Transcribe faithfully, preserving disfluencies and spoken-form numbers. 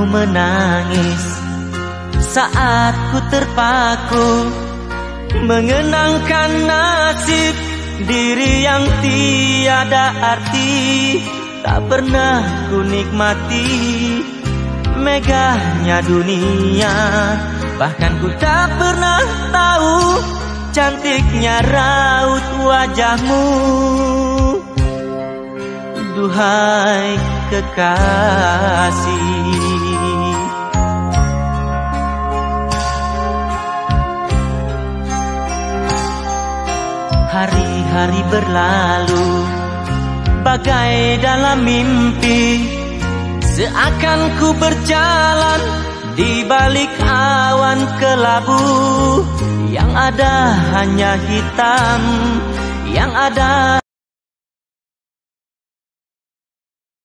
menangis saat ku terpaku mengenangkan nasib diri yang tiada arti. Tak pernah ku nikmati megahnya dunia, bahkan ku tak pernah tahu cantiknya raut wajahmu. Duhai kekasih, hari-hari berlalu bagai dalam mimpi, seakan ku berjalan di balik awan kelabu. Yang ada hanya hitam, yang ada